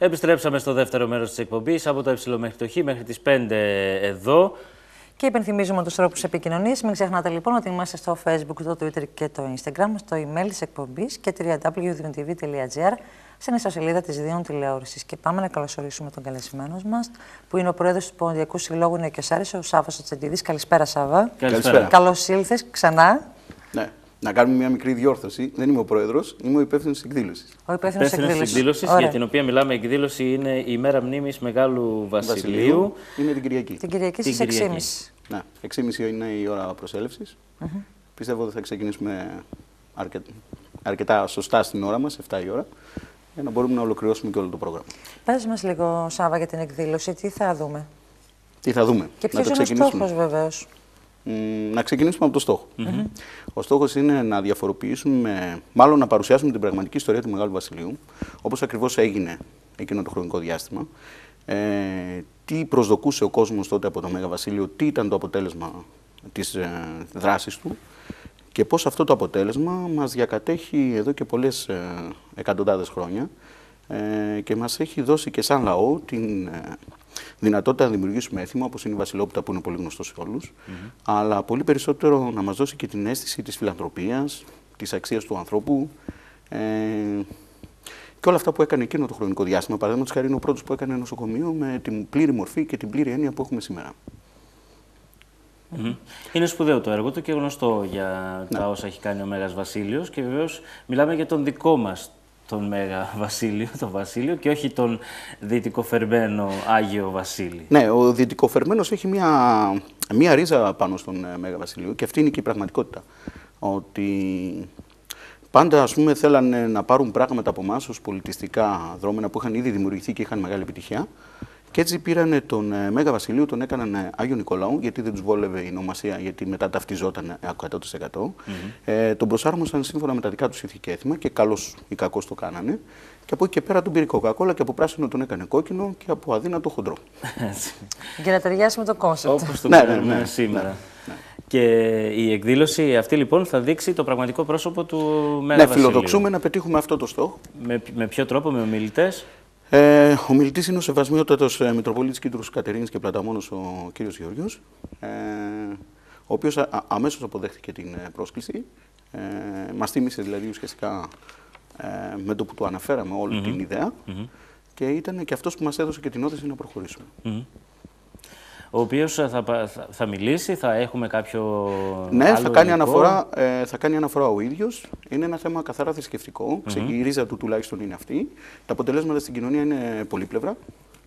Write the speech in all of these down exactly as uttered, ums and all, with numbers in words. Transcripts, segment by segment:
Επιστρέψαμε στο δεύτερο μέρος της εκπομπής, από το ε μέχρι το χ μέχρι τις πέντε εδώ. Και υπενθυμίζουμε τους τρόπους επικοινωνίας. Μην ξεχνάτε λοιπόν ότι είμαστε στο Facebook, το Twitter και το Instagram, στο email της εκπομπής και double-u double-u double-u τελεία διον τι βι τελεία τζι άρ στην ιστοσελίδα της Διον Τηλεόρασης. Και πάμε να καλωσορίσουμε τον καλεσμένο μας, που είναι ο πρόεδρος του Ποντιακού Συλλόγου Νεοκεσάρης, ο Σάββας Τσεντίδης. Καλησπέρα, Σάββα. Καλησπέρα. Καλώς ήλθες ξανά. Ναι. Να κάνουμε μια μικρή διόρθωση. Δεν είμαι ο πρόεδρος, είμαι ο υπεύθυνος της εκδήλωσης. Ο υπεύθυνος της εκδήλωσης, για την οποία μιλάμε. Η εκδήλωση είναι η μέρα μνήμης Μεγάλου Βασιλείου. Βασιλείου. Είναι την Κυριακή. Την Κυριακή στις έξι και μισή. Ναι, έξι και μισή είναι η ώρα προσέλευσης. Mm-hmm. Πιστεύω ότι θα ξεκινήσουμε αρκε... αρκετά σωστά στην ώρα μας, επτά η ώρα, για να μπορούμε να ολοκληρώσουμε και όλο το πρόγραμμα. Πες μας λίγο, Σάββα, για την εκδήλωση. Τι θα δούμε. Τι θα δούμε. Και ποιος είναι ο στόχος, βεβαίως. Να ξεκινήσουμε από το στόχο. Mm-hmm. Ο στόχος είναι να διαφοροποιήσουμε, μάλλον να παρουσιάσουμε την πραγματική ιστορία του Μεγάλου Βασιλείου, όπως ακριβώς έγινε εκείνο το χρονικό διάστημα. Ε, τι προσδοκούσε ο κόσμος τότε από το Μέγα Βασίλειο, τι ήταν το αποτέλεσμα της ε, δράσης του και πώς αυτό το αποτέλεσμα μας διακατέχει εδώ και πολλές ε, εκατοντάδες χρόνια ε, και μας έχει δώσει και σαν λαό την ε, δυνατότητα να δημιουργήσουμε έθιμα, όπως είναι η Βασιλόπιτα, που είναι πολύ γνωστό σε όλους, mm-hmm. αλλά πολύ περισσότερο να μας δώσει και την αίσθηση της φιλανθρωπίας, της αξίας του ανθρώπου ε, και όλα αυτά που έκανε εκείνο το χρονικό διάστημα. Παραδείγματος χάρη, είναι ο πρώτος που έκανε νοσοκομείο με την πλήρη μορφή και την πλήρη έννοια που έχουμε σήμερα. Mm-hmm. Είναι σπουδαίο το έργο του και γνωστό για ναι. τα όσα έχει κάνει ο Μέγας Βασίλειος και βεβαίως μιλάμε για τον δικό μας τον Μέγα Βασίλειο, τον Βασίλειο και όχι τον δυτικοφερμένο Άγιο Βασίλη. Ναι, ο δυτικοφερμένος έχει μία, μία ρίζα πάνω στον Μέγα Βασίλειο και αυτή είναι και η πραγματικότητα. Ότι πάντα, ας πούμε, θέλανε να πάρουν πράγματα από εμάς ως πολιτιστικά δρόμενα που είχαν ήδη δημιουργηθεί και είχαν μεγάλη επιτυχία. Και έτσι πήρανε τον Μέγα Βασιλείο, τον έκαναν Άγιο Νικολάου, γιατί δεν τους βόλευε η ονομασία, γιατί μετά ταυτιζόταν εκατό τοις εκατό. Mm-hmm. Ε, τον προσάρμοσαν σύμφωνα με τα δικά τους ήθη και έθιμα και καλώς ή κακώς το κάνανε. Και από εκεί και πέρα τον πήρε κοκακόλα και από πράσινο τον έκανε κόκκινο και από αδύνατο χοντρό. Για να ταιριάσει με το κόνσεπτ. Όπως το ναι, ξέρουμε ναι, ναι, σήμερα. Ναι, ναι. Και η εκδήλωση αυτή λοιπόν θα δείξει το πραγματικό πρόσωπο του Μέγα ναι, Βασιλείου. Φιλοδοξούμε να πετύχουμε αυτό το στόχο. Με, με ποιο τρόπο, με ομιλητές? Ε, ο μιλητής είναι ο Σεβασμιότατος ε, Μητροπολίτης Κίτρους Κατερίνης και Πλαταμόνος, ο κύριος Γεωργιός, ε, ο οποίος α, αμέσως αποδέχτηκε την ε, πρόσκληση. Ε, μας θύμισε δηλαδή ουσιαστικά ε, με το που του αναφέραμε όλη mm-hmm. την ιδέα mm-hmm. και ήταν και αυτός που μας έδωσε και την όθηση να προχωρήσουμε. Mm-hmm. Ο οποίος θα, θα, θα μιλήσει, θα έχουμε κάποιο. Ναι, άλλο θα, κάνει υλικό. αναφορά, ε, θα κάνει αναφορά ο ίδιος. Είναι ένα θέμα καθαρά θρησκευτικό. Mm-hmm. Η ρίζα του τουλάχιστον είναι αυτή. Τα αποτελέσματα στην κοινωνία είναι πολύπλευρα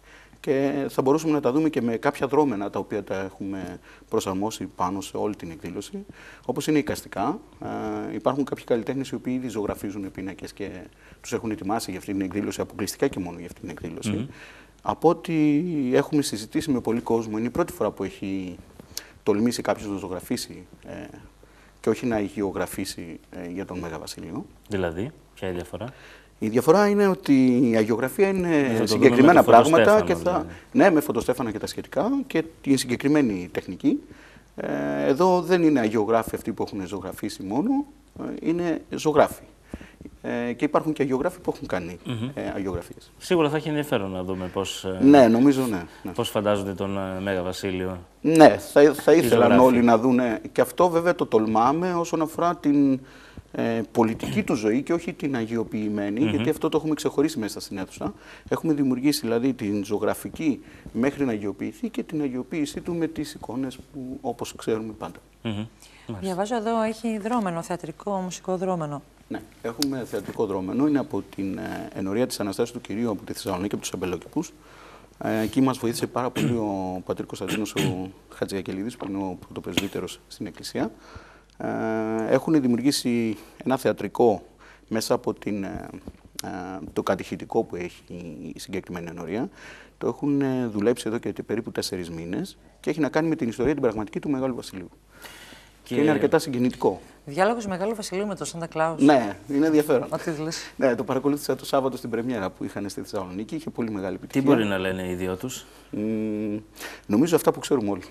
και θα μπορούσαμε να τα δούμε και με κάποια δρόμενα τα οποία τα έχουμε προσαρμόσει πάνω σε όλη την εκδήλωση. Όπως είναι εικαστικά. Ε, υπάρχουν κάποιοι καλλιτέχνες οι οποίοι ήδη ζωγραφίζουν πίνακες και τους έχουν ετοιμάσει για αυτή την εκδήλωση, αποκλειστικά και μόνο για αυτή την εκδήλωση. Mm-hmm. Από ό,τι έχουμε συζητήσει με πολύ κόσμο, είναι η πρώτη φορά που έχει τολμήσει κάποιος να ζωγραφίσει ε, και όχι να αγιογραφήσει ε, για τον Μέγα Βασιλείο. Δηλαδή, ποια είναι η διαφορά? Η διαφορά είναι ότι η αγιογραφία είναι συγκεκριμένα πράγματα και θα, δηλαδή. Ναι, με φωτοστέφανα και τα σχετικά και η συγκεκριμένη τεχνική. Ε, εδώ δεν είναι αγιογράφοι αυτοί που έχουν ζωγραφίσει μόνο, ε, είναι ζωγράφοι. Ε, και υπάρχουν και αγιογράφοι που έχουν κάνει mm-hmm. ε, αγιογραφίες. Σίγουρα θα έχει ενδιαφέρον να δούμε πώς, ναι, νομίζω, ναι, ναι. πώς φαντάζονται τον ε, Μέγα Βασίλειο. Ναι, θα, θα ήθελαν όλοι να δούνε. Και αυτό βέβαια το τολμάμε όσον αφορά την ε, πολιτική του ζωή και όχι την αγιοποιημένη, mm-hmm. γιατί αυτό το έχουμε ξεχωρίσει μέσα στην αίθουσα. Έχουμε δημιουργήσει δηλαδή την ζωγραφική μέχρι να αγιοποιηθεί και την αγιοποίησή του με τις εικόνες που όπως ξέρουμε πάντα. Mm-hmm. Διαβάζω εδώ, έχει δρόμενο, θεατρικό, μουσικό δρόμενο. Ναι, έχουμε θεατρικό δρόμενο. Είναι από την ε, ενορία της Αναστάσεως του Κυρίου από τη Θεσσαλονίκη, από τους Αμπελόκηπους. Ε, εκεί μας βοήθησε πάρα πολύ ο πατήρ Κωνσταντίνος ο Χατζιακελίδης, που είναι ο πρωτοπρεσβύτερος στην Εκκλησία. Ε, έχουν δημιουργήσει ένα θεατρικό μέσα από την, ε, ε, το κατηχητικό που έχει η συγκεκριμένη ενορία. Το έχουν ε, δουλέψει εδώ και περίπου τέσσερις μήνες και έχει να κάνει με την ιστορία την πραγματική του Μεγάλου Βασιλείου. Και, και είναι αρκετά συγκινητικό. Διάλογος Μεγάλου Βασιλείου με τον Σάντα Κλάους. Ναι, είναι ενδιαφέρον. Ατύλες. Ναι, το παρακολούθησα το Σάββατο στην πρεμιέρα που είχαν στη Θεσσαλονίκη. Είχε πολύ μεγάλη επιτυχία. Τι μπορεί να λένε οι δύο τους? Mm, νομίζω αυτά που ξέρουμε όλοι.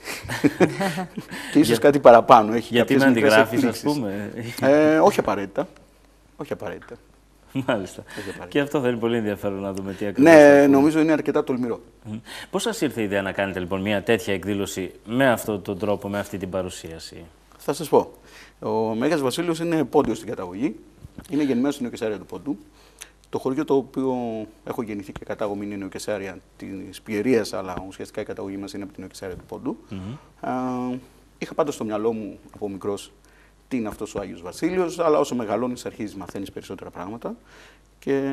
Και ίσως κάτι παραπάνω. Έχει γιατί να αντιγράφεις, ας πούμε. ε, όχι απαραίτητα. Όχι απαραίτητα. Μάλιστα. Και αυτό θα είναι πολύ ενδιαφέρον να δούμε τι ακριβώς. Ναι, νομίζω είναι αρκετά τολμηρό. Mm. Πώς σας ήρθε η ιδέα να κάνετε λοιπόν μια τέτοια εκδήλωση με αυτόν τον τρόπο, με αυτή την παρουσίαση? Θα σας πω. Ο Μέγας Βασίλειος είναι πόντιος στην καταγωγή. Είναι γεννημένος στην Νεοκεσάρια του Πόντου. Το χωριό το οποίο έχω γεννηθεί και κατάγομαι είναι η Νεοκεσάρια της Πιερίας, αλλά ουσιαστικά η καταγωγή μας είναι από την Νεοκεσάρια του Πόντου. Mm-hmm. Α, είχα πάντα στο μυαλό μου από μικρός τι είναι αυτός ο Άγιος Βασίλειος, αλλά όσο μεγαλώνεις αρχίζεις μαθαίνεις περισσότερα πράγματα. Και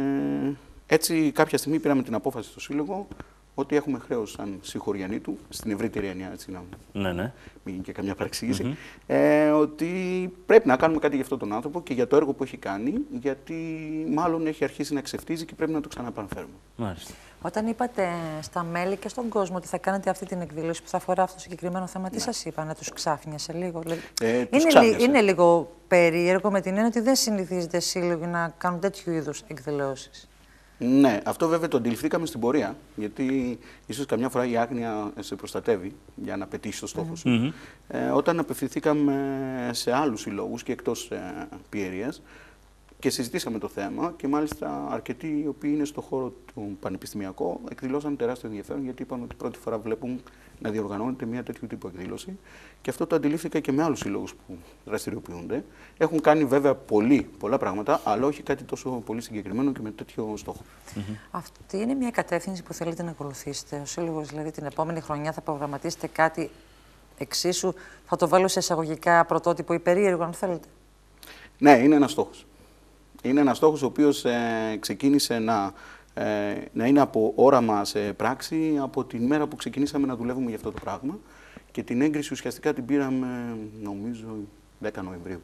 έτσι κάποια στιγμή πήραμε την απόφαση στο Σύλλογο ότι έχουμε χρέος σαν συγχωριανοί του, στην ευρύτερη έννοια, έτσι να ναι, ναι. μην γίνει και καμιά παρεξήγηση, mm-hmm. ε, ότι πρέπει να κάνουμε κάτι για αυτόν τον άνθρωπο και για το έργο που έχει κάνει, γιατί μάλλον έχει αρχίσει να ξεφτίζει και πρέπει να το ξαναπαναφέρουμε. Μάλιστα. Όταν είπατε στα μέλη και στον κόσμο ότι θα κάνετε αυτή την εκδήλωση που θα αφορά αυτό το συγκεκριμένο θέμα, τι ναι. σας είπανε, τους ξάφνιασε λίγο? Ε, είναι, τους ξάφνιασε. είναι λίγο περίεργο με την έννοια ότι δεν συνηθίζεται σύλλογοι να κάνουν τέτοιου είδους εκδηλώσεις. Ναι, αυτό βέβαια το αντιληφθήκαμε στην πορεία, γιατί ίσως καμιά φορά η άγνοια σε προστατεύει για να πετύχει το στόχο σου. Mm-hmm. Ε, όταν απευθυνθήκαμε σε άλλους συλλόγους και εκτός ε, Πιερίας και συζητήσαμε το θέμα και μάλιστα αρκετοί οι οποίοι είναι στο χώρο του πανεπιστημιακού εκδηλώσαν τεράστιο ενδιαφέρον, γιατί είπαν ότι πρώτη φορά βλέπουν να διοργανώνεται μια τέτοιου τύπου εκδήλωση. Και αυτό το αντιλήφθηκα και με άλλους συλλόγους που δραστηριοποιούνται. Έχουν κάνει βέβαια πολύ, πολλά πράγματα, αλλά όχι κάτι τόσο πολύ συγκεκριμένο και με τέτοιο στόχο. Mm-hmm. Αυτή είναι μια κατεύθυνση που θέλετε να ακολουθήσετε. Ο Σύλλογος, δηλαδή, την επόμενη χρονιά θα προγραμματίσετε κάτι εξίσου, θα το βάλω σε εισαγωγικά πρωτότυπο ή περίεργο, αν θέλετε? Ναι, είναι ένας στόχος. Είναι ένας στόχος ο οποίος ε, ξεκίνησε να, ε, να είναι από όραμα σε πράξη από τη μέρα που ξεκινήσαμε να δουλεύουμε για αυτό το πράγμα. Και την έγκριση ουσιαστικά την πήραμε, νομίζω, δέκα Νοεμβρίου.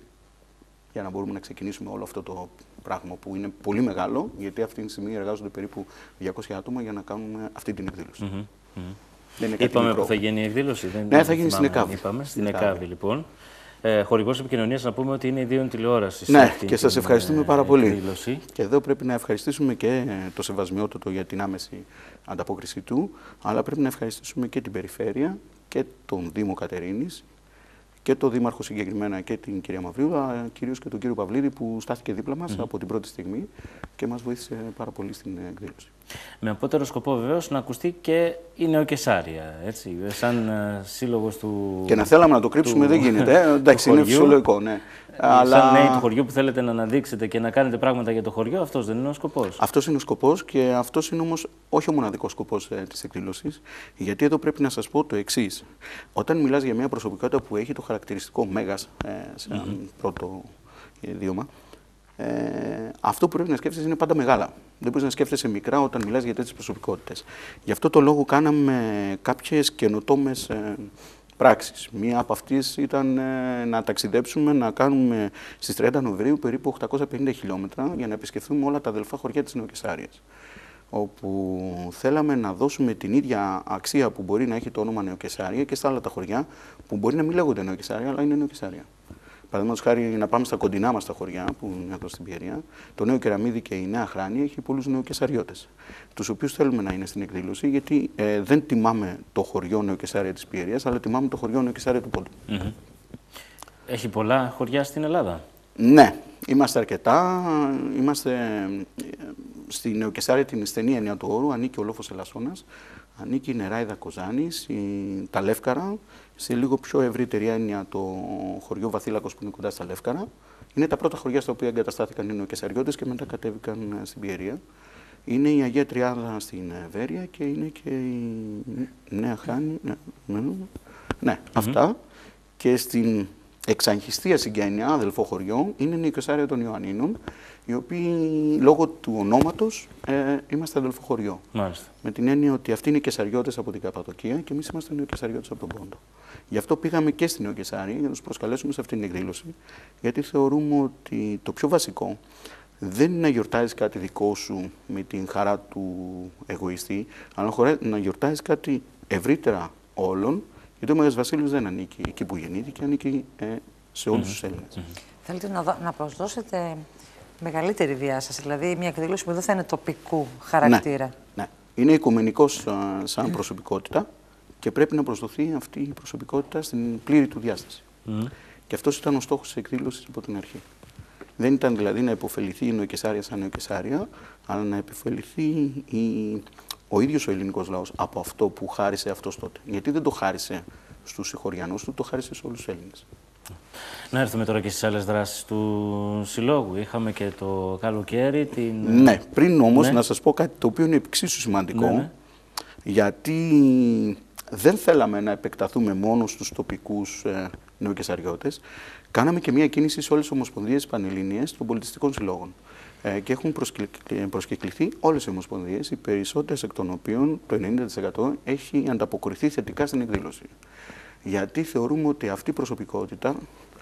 Για να μπορούμε να ξεκινήσουμε όλο αυτό το πράγμα που είναι πολύ μεγάλο, γιατί αυτή τη στιγμή εργάζονται περίπου διακόσια άτομα για να κάνουμε αυτή την εκδήλωση. Mm-hmm. Mm-hmm. Είπαμε που θα γίνει η εκδήλωση. Δεν ναι, θα γίνει στην ΕΚΑΒ. Είπαμε, στην ΕΚΑΒ, λοιπόν. Ε, χορηγός επικοινωνίας, να πούμε ότι είναι ιδίων τηλεόρασης. Ναι, και σας ευχαριστούμε πάρα πολύ. Εκδήλωση. Και εδώ πρέπει να ευχαριστήσουμε και το Σεβασμιότατο για την άμεση ανταπόκριση του, αλλά πρέπει να ευχαριστήσουμε και την Περιφέρεια και τον Δήμο Κατερίνης και τον Δήμαρχο συγκεκριμένα και την κυρία Μαυρίου, αλλά κυρίως και τον κύριο Παυλίδη που στάθηκε δίπλα μας mm-hmm. από την πρώτη στιγμή και μας βοήθησε πάρα πολύ στην εκδήλωση. Με απότερο σκοπό βεβαίως να ακουστεί και η Νεοκεσάρια, έτσι, σαν uh, σύλλογος του... Και να θέλαμε να το κρύψουμε του... δεν γίνεται, ε, εντάξει είναι φυσιολογικό, ναι. Αλλά... Σαν νέοι του χωριού που θέλετε να αναδείξετε και να κάνετε πράγματα για το χωριό, αυτός δεν είναι ο σκοπός? Αυτός είναι ο σκοπός και αυτός είναι όμως όχι ο μοναδικός σκοπός ε, της εκδήλωσης, γιατί εδώ πρέπει να σας πω το εξής. Όταν μιλάς για μια προσωπικότητα που έχει το χαρακτηριστικό μέγας, ε, σαν mm-hmm. πρώτο ιδίωμα, Ε, αυτό που πρέπει να σκέφτεσαι είναι πάντα μεγάλα. Δεν μπορείς να σκέφτεσαι μικρά όταν μιλάς για τέτοιες προσωπικότητες. Γι' αυτό το λόγο κάναμε κάποιες καινοτόμες ε, πράξεις. Μία από αυτές ήταν ε, να ταξιδέψουμε, να κάνουμε στις τριάντα Νοεμβρίου περίπου οκτακόσια πενήντα χιλιόμετρα για να επισκεφθούμε όλα τα αδελφά χωριά της Νεοκεσάριας. Όπου θέλαμε να δώσουμε την ίδια αξία που μπορεί να έχει το όνομα Νεοκεσάρια και στα άλλα τα χωριά που μπορεί να μην λέγονται Νεοκεσάρια, αλλά είναι Νεοκεσάρια. Παραδείγματος χάρη, να πάμε στα κοντινά μας τα χωριά, που είναι εδώ στην Πιερία, το Νέο Κεραμίδι και η Νέα Χράνη έχει πολλούς Νεοκεσαριώτες, τους οποίους θέλουμε να είναι στην εκδήλωση, γιατί ε, δεν τιμάμε το χωριό Νεοκεσάρια της Πιερίας, αλλά τιμάμε το χωριό Νεοκεσάρια του Πόντου. Mm-hmm. Έχει πολλά χωριά στην Ελλάδα? Ναι, είμαστε αρκετά. Είμαστε στη Νεοκεσάρια την στενή έννοια του όρου, ανήκει ο Λόφος Ελασσόνας, ανήκει η Νεράιδα Κοζάνης, η... τα Λεύκαρα, σε λίγο πιο ευρύτερη έννοια το χωριό Βαθύλακος που είναι κοντά στα Λεύκαρα. Είναι τα πρώτα χωριά στα οποία εγκαταστάθηκαν οι Νεοκεσαριώτες και μετά κατέβηκαν στην Πιερία. Είναι η Αγία Τριάδα στην Βέρεια και είναι και η Νέα Χράνη. Ναι, ναι, ναι mm-hmm. αυτά. Και στην εξαγχιστία συγγένεια, αδελφό χωριό, είναι η Νεοκεσάρια των Ιωαννίνων, οι οποίοι λόγω του ονόματος ε, είμαστε αδελφό χωριό. Μάλιστα. Με την έννοια ότι αυτοί είναι Κεσαριώτες από την Καπαδοκία και εμείς είμαστε Νεοκεσαριώτες από τον Πόντο. Γι' αυτό πήγαμε και στην Νεοκεσάρια για να τους προσκαλέσουμε σε αυτήν την εκδήλωση, γιατί θεωρούμε ότι το πιο βασικό δεν είναι να γιορτάζεις κάτι δικό σου με την χαρά του εγωιστή, αλλά να γιορτάζεις κάτι ευρύτερα όλων, γιατί ο Μέγας Βασίλειος δεν ανήκει εκεί που γεννήθηκε, ανήκει ε, σε όλους mm-hmm. τους Έλληνες. Mm-hmm. Θέλετε να, να προσδώσετε μεγαλύτερη διάσταση, δηλαδή μια εκδήλωση που δεν θα είναι τοπικού χαρακτήρα. Ναι, ναι. Είναι οικουμενικός α, σαν προσωπικότητα και πρέπει να προσδοθεί αυτή η προσωπικότητα στην πλήρη του διάσταση. Mm. Και αυτός ήταν ο στόχος της εκδήλωσης από την αρχή. Δεν ήταν δηλαδή να υποφεληθεί η Νεοκεσάρια σαν Νεοκεσάρια, αλλά να υποφεληθεί η... ο ίδιος ο ελληνικός λαός από αυτό που χάρισε αυτός τότε. Γιατί δεν το χάρισε στους συγχωριανούς του, το χάρισε σε όλους τους Έλληνες. Να έρθουμε τώρα και στις άλλες δράσεις του Συλλόγου. Είχαμε και το καλοκαίρι, την... Ναι, πριν όμως ναι. να σας πω κάτι το οποίο είναι εξίσου σημαντικό, ναι, ναι. γιατί δεν θέλαμε να επεκταθούμε μόνο στους τοπικούς ε, νεοκεσαριώτες. Κάναμε και μια κίνηση σε όλες τις ομοσπονδίες πανελλήνιες των πολιτιστικών συλλόγων. Ε, και έχουν προσκεκληθεί όλες οι ομοσπονδίες, οι περισσότερες εκ των οποίων, το ενενήντα τοις εκατό, έχει ανταποκριθεί θετικά στην εκδήλωση. Γιατί θεωρούμε ότι αυτή η προσωπικότητα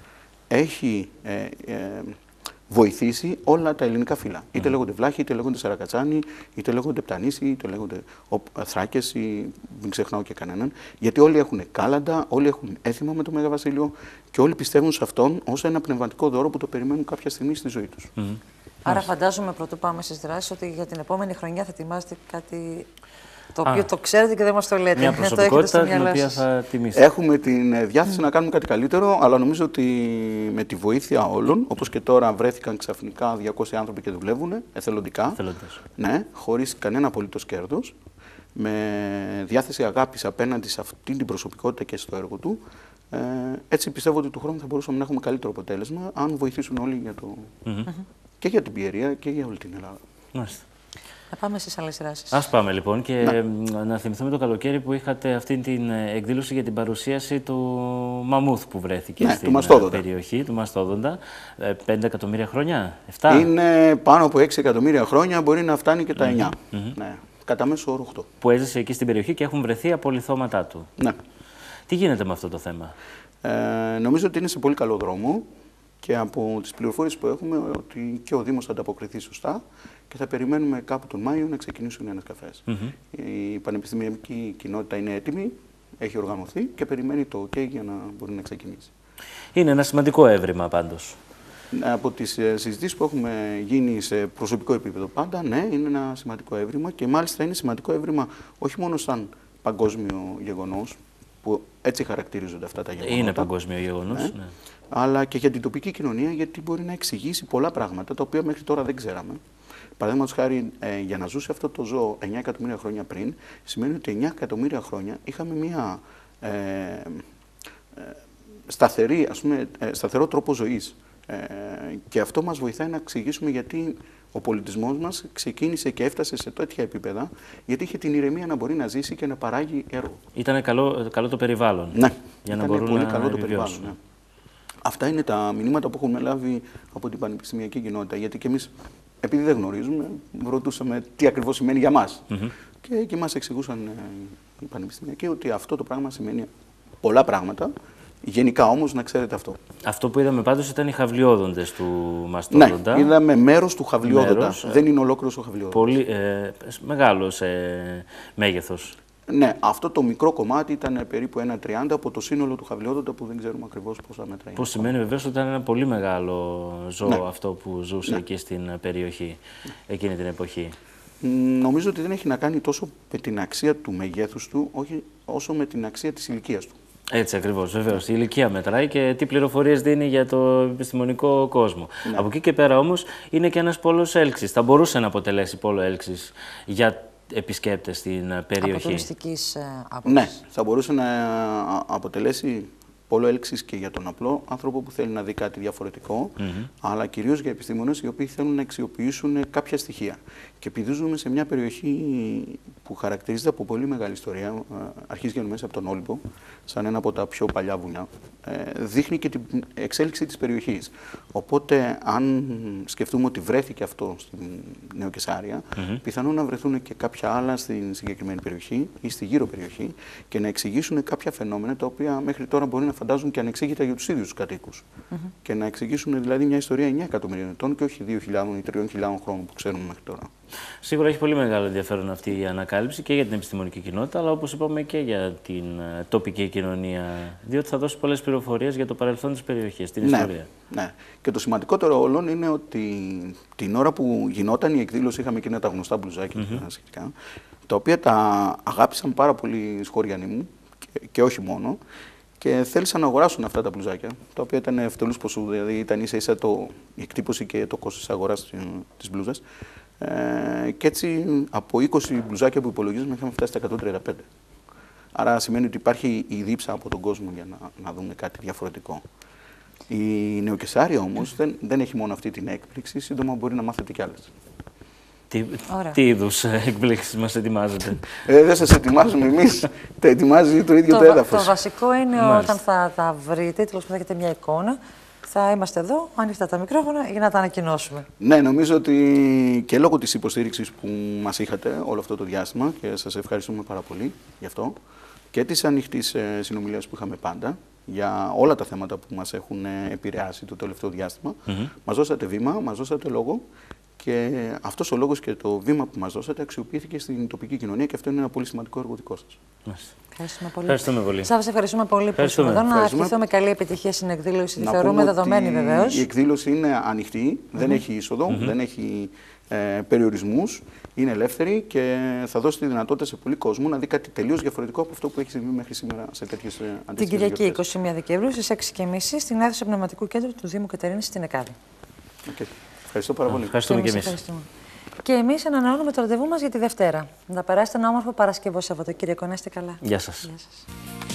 έχει ε, ε, βοηθήσει όλα τα ελληνικά φύλλα. Mm. Είτε λέγονται Βλάχοι, είτε λέγονται Σαρακατσάνοι, είτε λέγονται Πτανήσοι, είτε λέγονται Θράκες, ή δεν ξεχνάω και κανέναν. Γιατί όλοι έχουν κάλαντα, όλοι έχουν έθιμα με το Μέγα Βασίλειο και όλοι πιστεύουν σε αυτόν ως ένα πνευματικό δώρο που το περιμένουν κάποια στιγμή στη ζωή τους. Mm. Άρα, φαντάζομαι πρωτού πάμε στις δράσεις ότι για την επόμενη χρονιά θα ετοιμάσετε κάτι το οποίο Α, το ξέρετε και δεν μας το λέτε. Μια προσωπικότητα την οποία θα τιμήσετε. Έχουμε την διάθεση mm. να κάνουμε κάτι καλύτερο, αλλά νομίζω ότι με τη βοήθεια όλων, όπως και τώρα βρέθηκαν ξαφνικά διακόσιοι άνθρωποι και δουλεύουν εθελοντικά, ναι, χωρίς κανένα απολύτως κέρδος, με διάθεση αγάπης απέναντι σε αυτή την προσωπικότητα και στο έργο του. Ε, έτσι πιστεύω ότι του χρόνου θα μπορούσαμε να έχουμε καλύτερο αποτέλεσμα, αν βοηθήσουν όλοι για το... Mm-hmm. και για την Πιερία και για όλη την Ελλάδα. Μάλιστα. Να πάμε στις άλλες δράσεις. Ας πάμε λοιπόν και να. να θυμηθούμε το καλοκαίρι που είχατε αυτή την εκδήλωση για την παρουσίαση του μαμούθ που βρέθηκε ναι, στην του περιοχή του Μαστόδοντα. πέντε εκατομμύρια χρόνια, επτά. Είναι πάνω από έξι εκατομμύρια χρόνια, μπορεί να φτάνει και τα εννιά. Mm-hmm. Ναι, κατά μέσο όρο οκτώ. Που έζησε εκεί στην περιοχή και έχουν βρεθεί απολιθώματά του. Ναι. Τι γίνεται με αυτό το θέμα? Ε, νομίζω ότι είναι σε πολύ καλό δρόμο. Και από τις πληροφορίες που έχουμε, ότι και ο Δήμος θα ανταποκριθεί σωστά και θα περιμένουμε κάπου τον Μάιο να ξεκινήσουν ένας καφές. Mm-hmm. Η πανεπιστημιακή κοινότητα είναι έτοιμη, έχει οργανωθεί και περιμένει το OK για να μπορεί να ξεκινήσει. Είναι ένα σημαντικό έβριμα πάντως. Από τις συζητήσεις που έχουμε γίνει σε προσωπικό επίπεδο πάντα, ναι, είναι ένα σημαντικό έβριμα και μάλιστα είναι σημαντικό έβριμα όχι μόνο σαν παγκόσμιο γεγονός, που έτσι χαρακτηρίζονται αυτά τα γεγονότα. Είναι παγκόσμιο γεγονός, ναι. ναι. Αλλά και για την τοπική κοινωνία, γιατί μπορεί να εξηγήσει πολλά πράγματα τα οποία μέχρι τώρα δεν ξέραμε. Παραδείγματος χάρη, ε, για να ζούσε αυτό το ζώο εννιά εκατομμύρια χρόνια πριν, σημαίνει ότι εννιά εκατομμύρια χρόνια είχαμε μια ε, ε, σταθερή, ας πούμε, ε, σταθερό τρόπο ζωής. Ε, και αυτό μας βοηθάει να εξηγήσουμε γιατί ο πολιτισμός μας ξεκίνησε και έφτασε σε τέτοια επίπεδα, γιατί είχε την ηρεμία να μπορεί να ζήσει και να παράγει έργο. Ήταν καλό, καλό το περιβάλλον. Ναι, για να ήταν πολύ να καλό το περιβάλλον. Ναι. Αυτά είναι τα μηνύματα που έχουμε λάβει από την πανεπιστημιακή κοινότητα. Γιατί και εμείς, επειδή δεν γνωρίζουμε, ρωτούσαμε τι ακριβώς σημαίνει για μας. Mm-hmm. Και, και μας εξηγούσαν ε, οι πανεπιστημιακοί ότι αυτό το πράγμα σημαίνει πολλά πράγματα. Γενικά όμως να ξέρετε αυτό. Αυτό που είδαμε πάντως ήταν οι χαυλιόδοντες του Μαστόδοντα. Ναι, είδαμε μέρος του χαυλιόδοντα. Μέρος, δεν είναι ολόκληρος ο χαυλιόδοντας. Πολύ ε, μεγάλο σε μέγεθος. Ναι, αυτό το μικρό κομμάτι ήταν περίπου ένα τριάντα από το σύνολο του χαυλιόδοντα που δεν ξέρουμε ακριβώς πόσα μέτρα είναι. Που σημαίνει βεβαίως ότι ήταν ένα πολύ μεγάλο ζώο ναι. αυτό που ζούσε ναι. εκεί στην περιοχή, εκείνη την εποχή. Νομίζω ότι δεν έχει να κάνει τόσο με την αξία του μεγέθους του, όχι όσο με την αξία της ηλικίας του. Έτσι ακριβώς, βεβαίως. Η ηλικία μετράει και τι πληροφορίες δίνει για το επιστημονικό κόσμο. Ναι. Από εκεί και πέρα όμως είναι και ένας πόλος έλξης. Θα μπορούσε να αποτελέσει πόλο έλξης για επισκέπτες στην περιοχή. Από τουριστικής άποψης. Ναι, θα μπορούσε να αποτελέσει πόλο έλξης και για τον απλό άνθρωπο που θέλει να δει κάτι διαφορετικό, mm-hmm. αλλά κυρίως για επιστήμονες οι οποίοι θέλουν να αξιοποιήσουν κάποια στοιχεία. Και επειδή ζούμε σε μια περιοχή που χαρακτηρίζεται από πολύ μεγάλη ιστορία, αρχίζει μέσα από τον Όλυμπο, σαν ένα από τα πιο παλιά βουνιά, δείχνει και την εξέλιξη της περιοχής. Οπότε, αν σκεφτούμε ότι βρέθηκε αυτό στην Νεοκεσάρια, mm-hmm. πιθανόν να βρεθούν και κάποια άλλα στην συγκεκριμένη περιοχή ή στη γύρω περιοχή και να εξηγήσουν κάποια φαινόμενα τα οποία μέχρι τώρα μπορεί να φαντάζουν και ανεξήγητα για τους ίδιους τους κατοίκους. Mm-hmm. Και να εξηγήσουν δηλαδή μια ιστορία εννιά εκατομμυρίων ετών και όχι δύο χιλιάδων ή τριών χιλιάδων χρόνων που ξέρουμε μέχρι τώρα. Σίγουρα έχει πολύ μεγάλο ενδιαφέρον αυτή η ανακάλυψη και για την επιστημονική κοινότητα, αλλά όπως είπαμε και για την τοπική κοινωνία, διότι θα δώσει πολλές πληροφορίες για το παρελθόν της περιοχής, την ναι, ιστορία. Ναι. Και το σημαντικότερο όλων είναι ότι την ώρα που γινόταν η εκδήλωση είχαμε εκείνα τα γνωστά μπλουζάκια mm-hmm. σχετικά, τα οποία τα αγάπησαν πάρα πολύ οι σχωριανοί μου και, και όχι μόνο. και θέλησαν να αγοράσουν αυτά τα μπλουζάκια, τα οποία ήταν ευτελούς ποσού, δηλαδή ήταν ίσα ίσα το, η εκτύπωση και το κόστος της αγοράς της μπλούζας. Ε, και έτσι από είκοσι μπλουζάκια που υπολογίζουμε είχαμε φτάσει στα εκατόν τριάντα πέντε. Άρα σημαίνει ότι υπάρχει η δίψα από τον κόσμο για να, να δούμε κάτι διαφορετικό. Η Νεοκεσάρια όμως δεν, δεν έχει μόνο αυτή την έκπληξη, σύντομα μπορεί να μάθετε κι άλλες. Τι, τι είδους εκπλήξεις μας ετοιμάζετε? Ε, δεν σας ετοιμάζουμε εμείς, τα ετοιμάζει το ίδιο το, το έδαφος. Το βασικό είναι Μάλιστα. όταν θα τα βρείτε, τέλος πάντων θα έχετε μια εικόνα, θα είμαστε εδώ, ανοιχτά τα μικρόφωνα, για να τα ανακοινώσουμε. Ναι, νομίζω ότι και λόγω της υποστήριξης που μας είχατε όλο αυτό το διάστημα, και σας ευχαριστούμε πάρα πολύ γι' αυτό, και της ανοιχτής συνομιλίας που είχαμε πάντα, για όλα τα θέματα που μας έχουν επηρεάσει το τελευταίο διάστημα, mm-hmm. μας δώσατε βήμα, μας δώσατε λόγο. Και αυτός ο λόγος και το βήμα που μας δώσατε αξιοποιήθηκε στην τοπική κοινωνία και αυτό είναι ένα πολύ σημαντικό έργο δικό σας. Ευχαριστούμε πολύ. Ευχαριστούμε πολύ. Σας ευχαριστούμε πολύ που ήσασταν εδώ. Να ευχηθώ με καλή επιτυχία στην εκδήλωση. Τη θεωρούμε δεδομένη βεβαίως. Η εκδήλωση είναι ανοιχτή, mm-hmm. δεν έχει είσοδο, mm-hmm. δεν έχει ε, περιορισμούς, είναι ελεύθερη και θα δώσει τη δυνατότητα σε πολύ κόσμο να δει κάτι τελείως διαφορετικό από αυτό που έχει συμβεί μέχρι σήμερα σε τέτοιες αντίστοιχες. Την Κυριακή είκοσι μία Δεκεμβρίου στις έξι και τριάντα στην αίθουσα Πνευματικού Κέντρου του Δήμου Κατερίνης στην Εκάδη. Okay. Ευχαριστώ πάρα πολύ. Ευχαριστούμε και, και εμείς. Και εμείς ανανεώνουμε το ραντεβού μας για τη Δευτέρα. Να περάσετε ένα όμορφο Παρασκευό Σαββατοκύριακο. Να είστε καλά. Γεια σας. Γεια σας.